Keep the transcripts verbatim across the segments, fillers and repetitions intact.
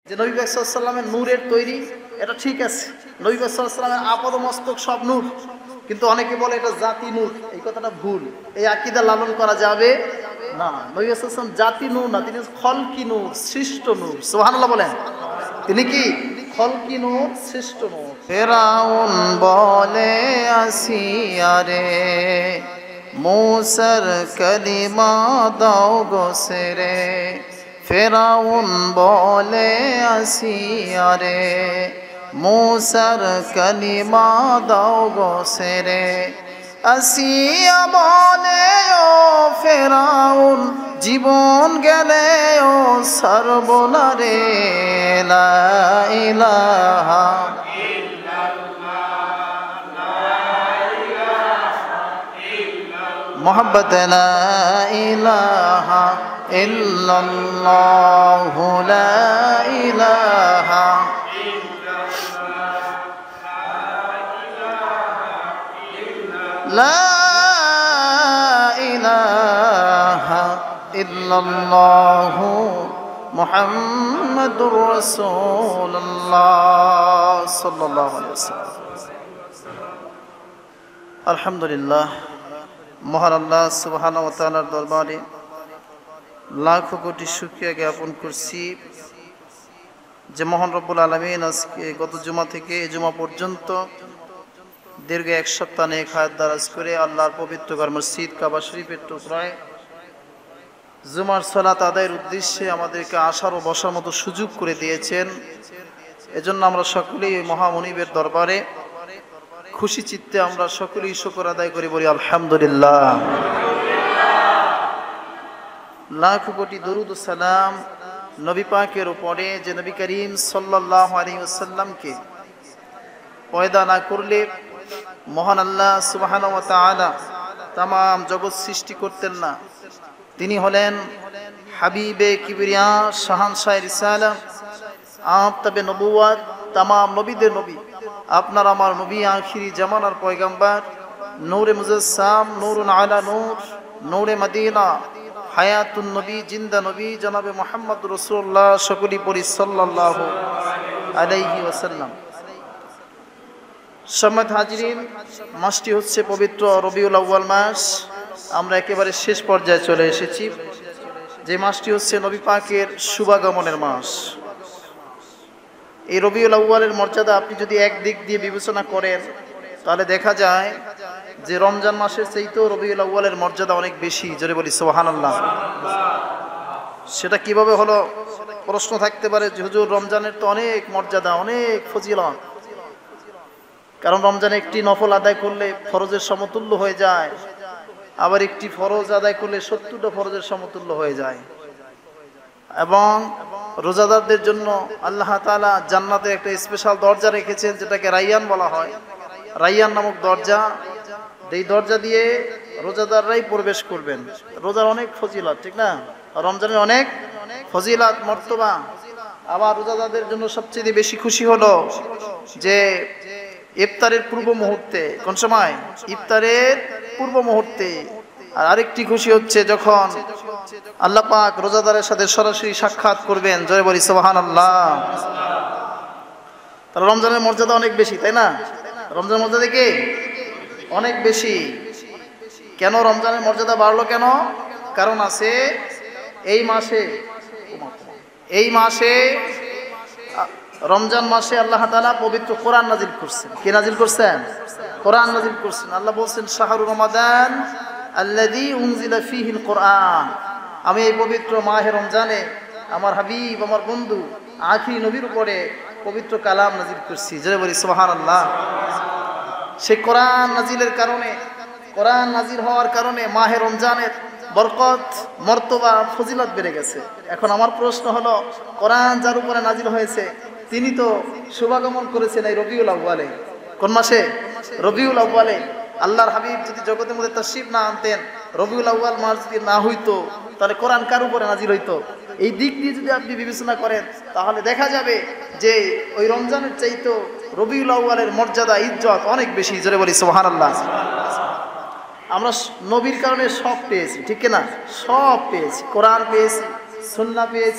যে নবী পাক সাল্লাল্লাহু আলাইহি ওয়াসাল্লামের নূরের তৈরি, এটা ঠিক আছে। নবী পাক সাল্লাল্লাহু আলাইহি ওয়াসাল্লামের আপদ মস্তক সব নূর, কিন্তু অনেকে বলে এটা জাতি নূর। এই কথাটা ভুল। এই আকীদা লালন করা যাবে না। নবী সাল্লাল্লাহু আলাইহি ওয়াসাল্লাম জাতি নূর না, তিনি খলকি নূর, সৃষ্ট নূর। সুবহানাল্লাহ বলেন। তিনি কি খলকি নূর, সৃষ্ট নূর। ফেরাউন বলে আসিয়ারে মূসার কালিমা দাও গো সেরে। ফেরাউন বলে আসিয়ারে মূসার কালিমা দাও গো সেরে। আসিয়া বলে ও ফেরাউন জীবন গেলে ও সর্বনারে লা ইলাহা মোহাম্মদ লা ইলাহা ইল্লাল্লাহু লা ইলাহা লা ইলাহা ইল্লাল্লাহু মুহাম্মাদুর রাসূলুল্লাহ সাল্লাল্লাহু আলাইহি ওয়াসাল্লাম। আলহামদুলিল্লাহ, মহান আল্লাহ সুবহানাহু ওয়া তাআলার দরবারে লাখো কোটি শুকরিয়া জ্ঞাপন করছি যে মহান রব্বুল আলামিন আজকে গত জুমা থেকে এই জুমা পর্যন্ত দীর্ঘ এক সপ্তাহ নেক হায়াত দারাজ করে আল্লাহর পবিত্র ঘর মসজিদ কাবা শরীফের টুকরায় জুমার সালাত আদায়ের উদ্দেশ্যে আমাদেরকে আসার ও বসার মতো সুযোগ করে দিয়েছেন। এজন্য আমরা সকলেই মহামনিবের দরবারে খুশি চিত্তে আমরা সকলেই শুকর আদায় করি, বলি আলহামদুলিল্লাহ। লাখ কোটি দরুদ ও সালাম নবী পাকের উপরে, যে নবী করিম সাল্লাল্লাহু আলাইহি ওয়াসাল্লামকে পয়দা না করলে মহান আল্লাহ সুবহানাহু ওয়া তাআলা তামাম জগৎ সৃষ্টি করতেন না। তিনি হলেন হাবিবে কিবরিয়া, শাহানশাহে রিসালাত, আফতাবে নবুওয়াত, তামাম নবীদের নবী, আপনার আমার নবী, আখিরি জামানার পয়গম্বর, নূরে মুজাসসাম, নূরুন আলা নূর, নূরে মদিনা, হায়াতুন নবী, জিন্দা নবী জনাবে মুহাম্মদ রাসূলুল্লাহ সকলি পরি সাল্লাল্লাহু আলাইহি ওয়াসাল্লাম। সম্মানিত হাজিরিন, মাসটি হচ্ছে পবিত্র রবিউল আউয়াল মাস। আমরা একেবারে শেষ পর্যায়ে চলে এসেছি। যে মাসটি হচ্ছে নবী পাকের শুভাগমনের মাস। এই রবিউল আউয়ালের মর্যাদা আপনি যদি এক দিক দিয়ে বিবেচনা করেন তাহলে দেখা যায় যে রমজান মাসের চাইতেও রবিউল আউয়ালের মর্যাদা অনেক বেশি। জোরে বলি সুবহানাল্লাহ। সেটা কিভাবে হলো প্রশ্ন থাকতে পারে যে হুজুর রমজানের তো অনেক মর্যাদা, অনেক ফজিলত। কারণ রমজানে একটি নফল আদায় করলে ফরজের সমতুল্য হয়ে যায়, আবার একটি ফরজ আদায় করলে সত্তরটা ফরজের সমতুল্য হয়ে যায়। এবং রোজাদারদের জন্য আল্লাহ তাআলা জান্নাতে একটা স্পেশাল দরজা রেখেছেন, যেটাকে রাইয়ান বলা হয়। রাইয়ান নামক দরজা, এই দরজা দিয়ে রোজাদাররাই প্রবেশ করবেন। রোজার অনেক ফজিলত, ঠিক না? রমজানের অনেক ফজিলত মর্তবা। আবার রোজাদারদের জন্য সবচেয়ে বেশি খুশি হলো যে ইফতারের পূর্ব মুহূর্তে, কোন সময়? ইফতারের পূর্ব মুহূর্তে। আর আরেকটি খুশি হচ্ছে যখন আল্লাহ পাক রোজাদারের সাথে সরাসরি সাক্ষাৎ করবেন। জয় বলি সুবহানাল্লাহ। তাহলে রমজানের মর্যাদা অনেক বেশি, তাই না? রমজানের মর্যাদা কি অনেক বেশি। কেন রমজানের মর্যাদা বাড়লো কেন? কারণ আছে এই মাসে, এই মাসে রমজান মাসে আল্লাহ তাআলা পবিত্র কোরআন নাজিল করছেন। কি নাজিল করছেন? কোরআন নাজিল করছেন। আল্লাহ বলছেন শাহরু রমাদান আল্লাযী উনজিলা ফীহিল কোরআন। আমি এই পবিত্র মাহে রমজানে আমার হাবিব, আমার বন্ধু, আখিরি নবীর উপরে পবিত্র কালাম নাজিল করছি। জয় বলি সুবহানাল্লাহ। সেই কোরআন নাজিলের কারণে, কোরআন নাজিল হওয়ার কারণে মাহে রমজানের বরকত, মর্তবা, ফজিলত বেড়ে গেছে। এখন আমার প্রশ্ন হলো, কোরআন যার উপরে নাজিল হয়েছে তিনি তো শুভাগমন করেছেন এই রবিউল আউয়ালে। কোন মাসে? রবিউল আউয়ালে। আল্লাহর হাবিব যদি জগতের মধ্যে তাশরীফ না আনতেন, রবিউল আউয়াল মাস যদি না হইতো, তাহলে কোরআন কার উপরে নাজিল হইতো? এই দিক দিয়ে যদি আপনি বিবেচনা করেন তাহলে দেখা যাবে যে ওই রমজানের চাইতো রবিউল আউয়ালের মর্যাদা, ইজ্জত অনেক বেশি। জোরে বলি সুবহানাল্লাহ। আমরা নবীর কারণে সব পেয়েছি, ঠিক না? সব পেয়েছি। কোরআন পেয়েছি, সুন্নাহ পেয়েছি,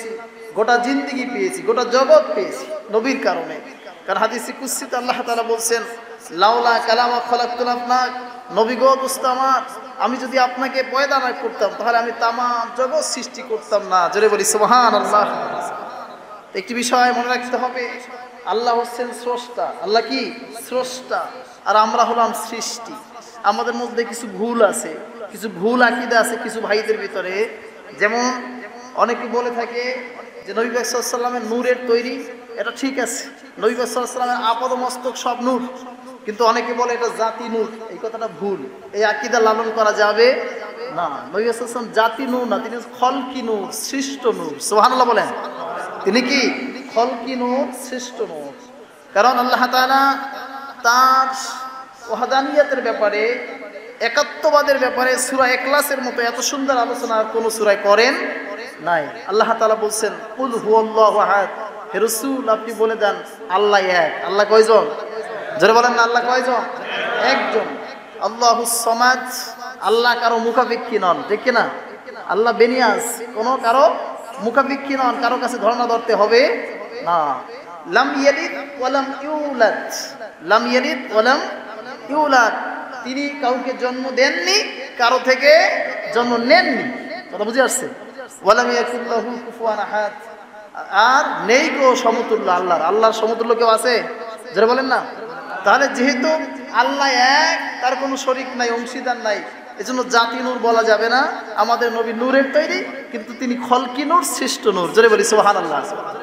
গোটা জিন্দেগি পেয়েছি, গোটা জগৎ পেয়েছি নবীর কারণে। কারণ হাদিসে কুদসিতে আল্লাহ তাআলা বলছেন, লাউলা কালামা খলাকতুল আফলাক, নবী গো দোস্ত আমার, আমি যদি আপনাকে পয়দা না করতাম তাহলে আমি তামাম জগৎ সৃষ্টি করতাম না। জোরে বলি সুবহানাল্লাহ। একটি বিষয় মনে রাখতে হবে, আল্লাহ হচ্ছেন স্রষ্টা। আল্লাহ কি? স্রষ্টা। আর আমরা হলাম সৃষ্টি। আমাদের মধ্যে কিছু ভুল আছে, কিছু ভুল আকীদা আছে কিছু ভাইদের ভিতরে। যেমন অনেকে বলে থাকে যে নবী পাক সাল্লাল্লাহু আলাইহি ওয়াসাল্লামের নূরের তৈরি, এটা ঠিক আছে, নবী পাক সাল্লাল্লাহু আলাইহি ওয়াসাল্লামের আপাদ মস্তক সব নূর, কিন্তু অনেকে বলে এটা জাতি নূর। এই কথাটা ভুল, এই আকীদা লালন করা যাবে না। নবী পাক সাল্লাল্লাহু আলাইহি ওয়াসাল্লাম জাতি নূর না, তিনি খলকি নূর, সৃষ্ট নূর। সুবহানাল্লাহ বলেন। তিনি কি? খলকি নূর, সৃষ্ট নূর। কারণ আল্লাহ তাআলা তার ওয়াহদানিয়তের ব্যাপারে, একাত্মবাদের ব্যাপারে সূরা ইখলাসের মতো এত সুন্দর আলোচনা আর কোন সূরায় করেন নাই। আল্লাহ তাআলা বলছেন, কুল হুয়াল্লাহু আহাদ, হে রাসূল আপনি বলে দেন আল্লাহ এক। আল্লাহ কয়জন? জোরে বলেন না, আল্লাহ কয়জন? একজন। আল্লাহুস সামাদ, আল্লাহ কারো মুখাপেক্ষী নন, ঠিক কি না? আল্লাহ বেনিয়াস, কোন কারো মুখাপেক্ষী নন, কারো কাছে ধর্ণা ধরতে হবে না। লাম ইয়ালিদ ওয়া লাম ইউলাদ, লাম ইয়ালিদ ওয়া লাম ইউলাদ, তিনি কাউকে জন্ম দেননি, কারো থেকে জন্ম নেননি। কথা বুঝে আসছে? ওয়া লাম ইয়াকুল লাহু কুফুয়ান আহাদ, আর নেই কো সমতুল্য আল্লাহর। আল্লাহর সমতুল্য কেউ আছে? যারা বলেন না। তাহলে যেহেতু আল্লাহ এক, তার কোনো শরীক নাই, অংশীদার নাই, এজন্য জাতি নূর বলা যাবে না। আমাদের নবী নূরের তৈরি, কিন্তু তিনি খলকি নূর, সৃষ্ট নূর। জোরে বলি সুবহানাল্লাহ।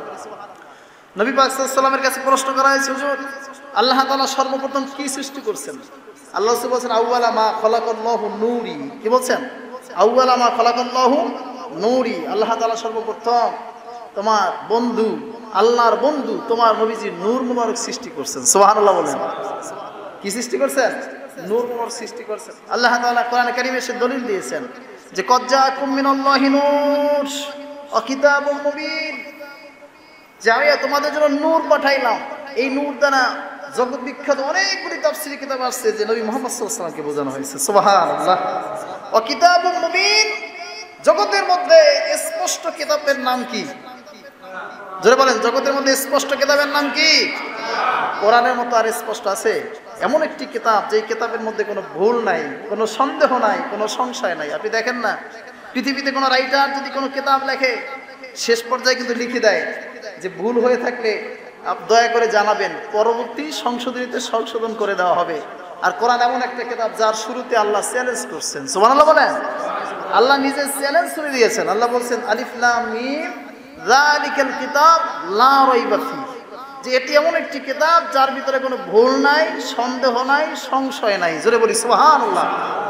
নবী পাক সাল্লাল্লাহু আলাইহি ওয়াসাল্লামের কাছে প্রশ্ন করা হয়েছে, হুজুর আল্লাহ তাআলা সর্বপ্রথম কি সৃষ্টি করছেন? আল্লাহ রাসূল বলেন, আউয়ালা মা খলাকাল্লাহু নূরি। কি বলছেন? আউয়ালা মা খলাকাল্লাহু নূরি। আল্লাহ তাআলা সর্বপ্রথম তোমার বন্ধু, আল্লাহর বন্ধু তোমার নবীজি নূর মুবারক সৃষ্টি করছেন। সুবহানাল্লাহ বলেন। কি সৃষ্টি করছেন? নূর মুবারক সৃষ্টি করছেন। আল্লাহ তাআলা কোরআনে কারীমে সে দলিল দিয়েছেন যে কদ জাআকুম মিনাল্লাহি নূর ওয়া কিতাবুম মুবিন, যে আমি তোমাদের জন্য নূর পাঠাইলাম। এই নূর দ্বারা জগৎ বিখ্যাত অনেকগুলি তাফসীরি কিতাব আসছে যে নবী মুহাম্মদ সাল্লাল্লাহু আলাইহি ওয়াসাল্লামকে বোঝানো হয়েছে। সুবহানাল্লাহ। ওয়া কিতাবুম মুবিন, জগতের মধ্যে স্পষ্ট কিতাবের নাম কি? জোরে বলেন, জগতের মধ্যে স্পষ্ট কিতাবের নাম কি? কোরআনের মতো আর স্পষ্ট আছে? এমন একটি কিতাব যে কিতাবের মধ্যে কোনো ভুল নাই, কোনো সন্দেহ নাই, কোনো সংশয় নাই। আপনি দেখেন না, পৃথিবীতে কোনো রাইটার যদি কোনো কিতাব লেখে, শেষ পর্যায়ে কিন্তু লিখে দেয় যে ভুল হয়ে থাকলে আপনি দয়া করে জানাবেন, পরবর্তী সংশোধনীতে সংশোধন করে দেওয়া হবে। আর কোরআন এমন একটা কিতাব যার শুরুতে আল্লাহ চ্যালেঞ্জ করছেন। সুবহানাল্লাহ বলেন। আল্লাহ নিজে চ্যালেঞ্জ করে দিয়েছেন। আল্লাহ বলছেন, আলিফ লাম মিম যালিকাল কিতাব লা রাইবা ফি, যে এটি এমন একটি কিতাব যার ভিতরে কোনো ভুল নাই, সন্দেহ নাই, সংশয় নাই। জোরে বলি সুবহানাল্লাহ।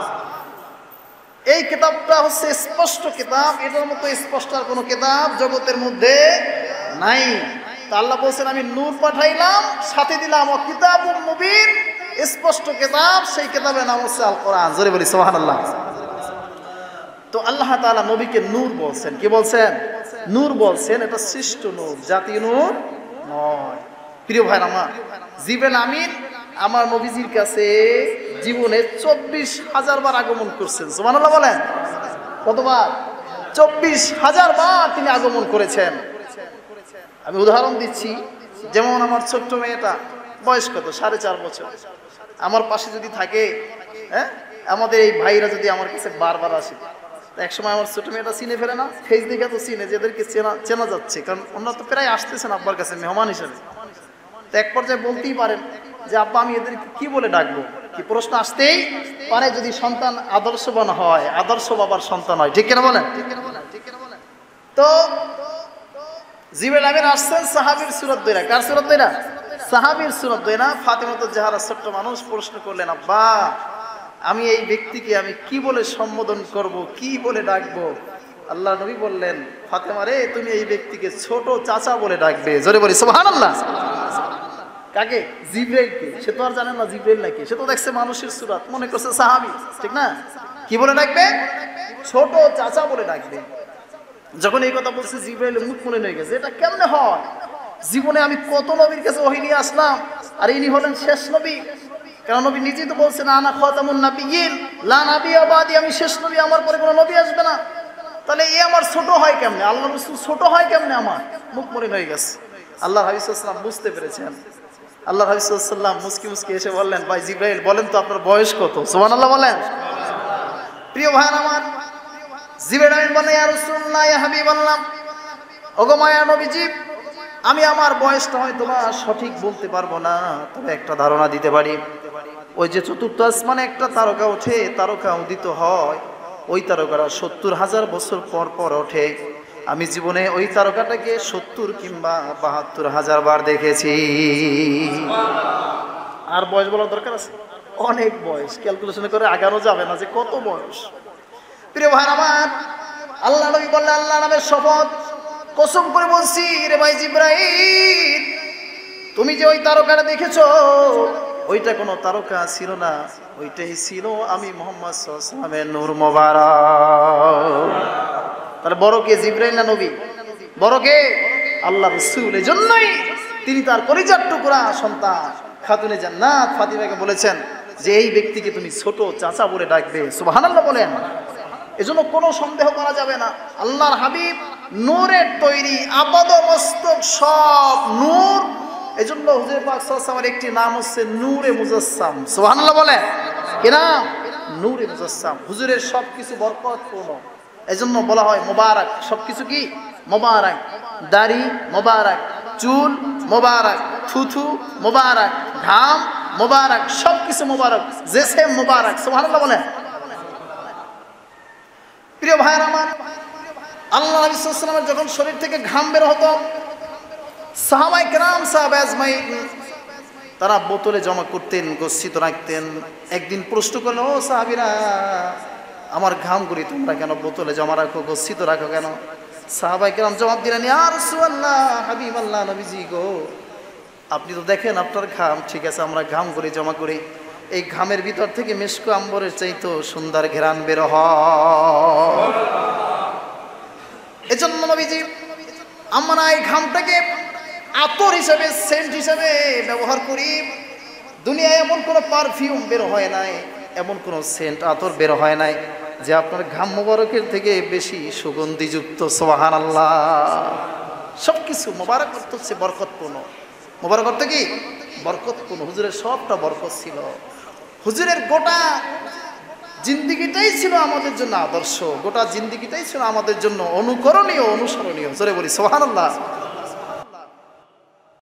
এই কিতাবটা হচ্ছে স্পষ্ট কিতাব, এটার মতো স্পষ্ট আর কোনো কিতাব জগতের মধ্যে নাই। তা আল্লাহ বলছেন, আমি নূর পাঠাইলাম, সাথে দিলাম ও কিতাবুম মুবিন, স্পষ্ট কিতাব। সেই কিতাবের নাম হচ্ছে আল কোরআন। জোরে বলি সুবহানাল্লাহ। তো আল্লাহ তাআলা নবীকে নূর বলছেন। কি বলছেন? নূর বলছেন। এটা সৃষ্ট নূর, জাতীয় নূর নয়। প্রিয় ভাইরা আমার, জিবরিল আমিন আমার নবীজির কাছে জীবনে চব্বিশ হাজার বার আগমন করছেন। সুবহানাল্লাহ বলেন। কতবার? চব্বিশ হাজার বার তিনি আগমন করেছেন। আমি উদাহরণ দিচ্ছি, যেমন আমার ছোট্ট মেয়েটা বয়স কত? সাড়ে চার বছর। আমার পাশে যদি থাকে, হ্যাঁ, আমাদের এই ভাইরা যদি আমার কাছে বারবার আসে, এক সময় আমার ছোট মেয়েটা চিনে ফেলে না, ফেস দেখে তো চিনে, যেদেরকে চেনা চেনা যাচ্ছে, কারণ ওনারা তো প্রায় আসতেছেন আব্বার কাছে মেহমান হিসেবে। তো এক পর্যায়ে বলতেই পারেন যে আব্বা আমি এদেরকে কি বলে ডাকবো? কি প্রশ্ন আসতেই পারে যদি সন্তান আদর্শবান হয়, আদর্শ বাবার সন্তান হয়। ঠিক কিনা বলেন? তো জিবরিল আমিন আসছেন সাহাবীর সুরত দইরা। কার সুরত দইরা? সাহাবীর সুরত দইরা। ফাতেমাতুজ জাহরা ছোট্ট মানুষ প্রশ্ন করলেন, আব্বা আমি এই ব্যক্তিকে আমি কি বলে সম্বোধন করব, কি বলে ডাকবো? আল্লাহ নবী বললেন, ফাতেমা রে, তুমি এই ব্যক্তিকে ছোট চাচা বলে ডাকবে। জোরে বলি সুবহানাল্লাহ। কাকে? জিবরাইলকে। সে তো আর জানেন না জিবরাইল নাকি, সে তো দেখছে মানুষের সুরাত, মনে করছে সাহাবী, ঠিক না? কি বলে ডাকবে? ছোট চাচা বলে ডাকবে। যখন এই কথা বলছে জিবরাইলের মুখ মনে হয়ে গেছে, এটা কেমনে হয়? জীবনে আমি কত নবীর কাছে ওহী নিয়ে আসলাম, আর ইনি হলেন শেষ নবী। কারণ নবী নিজেই তো বলছেন, আনা খাতামুন নাবিয়্যিন লা নাবিয়্যা বাদি, আমি শেষ নবী, আমার পরে কোনো নবী আসবে না। তাহলে এ আমার ছোট হয় কেমনে, আল্লাহ রাসূল ছোট হয় কেমনে, আমার মুখ মলিন হয়ে গেছে। আল্লাহ হাবিব সাল্লাল্লাহু আলাইহি ওয়াসাল্লাম বুঝতে পেরেছেন। আল্লাহ হাবিব সাল্লাল্লাহু আলাইহি ওয়াসাল্লাম মুস্কি মুস্কি এসে বললেন, ভাই জিবরাইল বলেন তো আপনার বয়স কত? সুবহানাল্লাহ বলেন। প্রিয় ভাই আমার, জিবরাইল বলে, ইয়া রাসূলুল্লাহ, ইয়া হাবিবাল্লাহ, ওগো মায়া নবীজি, আমি আমার বয়সটা হয়তো বা সঠিক বলতে পারবো না, তবে একটা ধারণা দিতে পারি। ওই যে চতুর্থ আসমানে একটা তারকা ওঠে, তারকা উদিত হয়, ওই তারকাটা সত্তর হাজার বছর পর পর ওঠে। আমি জীবনে ওই তারকাটাকে সত্তর কিংবা বাহাত্তর হাজার বার দেখেছি। আর বয়স বলার দরকার আছে? অনেক বয়স, ক্যালকুলেশন করে আগানো যাবে না যে কত বয়স। প্রিয় ভাই আমার, আল্লাহ নবী বললেন, আল্লাহ নামের শপথ কসম করে বলছি রে ভাই জিবরাইল, তুমি যে ওই তারকাটা দেখেছো, ওইটা কোনো তারকা ছিল না, ওইটাই ছিল আমি মুহাম্মদ সাল্লাল্লাহু আলাইহি ওয়াসাল্লামের নূর মোবারক। তাহলে বড় কে, জিবরাইল না নবী? বড় কে? আল্লাহ রাসূল। এজন্যই তিনি তার কলিজার টুকরা সন্তান খাতুনে জান্নাত ফাতিমাকে বলেছেন যে এই ব্যক্তিকে তুমি ছোট চাচা বলে ডাকবে। সুবহানাল্লাহ বলেন। এজন্য কোনো সন্দেহ করা যাবে না, আল্লাহর হাবিব নূরের তৈরি, আপাদ মস্তক সব নূর। এজন্য হুজুর পাক সাল্লাল্লাহু আলাইহি ওয়াসাল্লামের একটি নাম হচ্ছে নূরে মুজাসসাম। সুবহানাল্লাহ বলেন। কি নাম? নূরে মুজাসসাম। হুজুরের সবকিছু বরকতপূর্ণ, এজন্য বলা হয় মোবারক। সবকিছু কি মোবারক, দাড়ি মোবারক, চুল মোবারক, থুথু মোবারক, ঘাম মোবারক, সবকিছু মোবারক, জেসে মোবারক। সুবহানাল্লাহ বলেন। প্রিয় ভাইয়ের আমার, আল্লাহ নবী সাল্লাল্লাহু আলাইহি ওয়াসাল্লামের যখন শরীর থেকে ঘাম বের হতো, সাহাবায়ে কেরাম, সাহাবায়ে আজমাইন তারা বোতলে জমা করতেন, গচ্ছিত রাখতেন। একদিন প্রশ্ন করলেন, ও সাহাবীরা, আমার ঘামগুলি তোমরা কেন বোতলে জমা রাখো, গচ্ছিত রাখো কেন? সাহাবায়ে কেরাম জবাব দিলেন, ইয়া রাসূলুল্লাহ, হাবিবাল্লাহ, নবীজি গো, আপনি তো দেখেন আপনার ঘাম, ঠিক আছে আমরা ঘামগুলি জমা করি, এই ঘামের ভিতর থেকে মিশকো আম্বরের চাইতো সুন্দর ঘ্রাণ বের হয়। এজন্য নবীজি আমরা এই ঘামটাকে আতর হিসেবে, সেন্ট হিসেবে ব্যবহার করি। দুনিয়ায় এমন কোনো পারফিউম বের হয় নাই, এমন কোনো সেন্ট আতর বের হয় নাই যে আপনার ঘাম মোবারকের থেকে বেশি সুগন্ধিযুক্ত। সুবহানাল্লাহ। সব কিছু মোবারক অর্থ হচ্ছে বরকতপূর্ণ। মোবারক অর্থ কি? বরকতপূর্ণ। হুজুরের সবটা বরকত ছিল। হুজুরের গোটা জিন্দিগিটাই ছিল আমাদের জন্য আদর্শ, গোটা জিন্দিগিটাই ছিল আমাদের জন্য অনুকরণীয়, অনুসরণীয়। জোরে বলি সুবহানাল্লাহ।